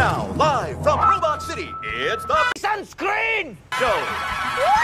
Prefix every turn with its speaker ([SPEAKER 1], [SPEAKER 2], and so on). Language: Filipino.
[SPEAKER 1] now, live from Robot City, it's the
[SPEAKER 2] Sunscreen!
[SPEAKER 1] Show.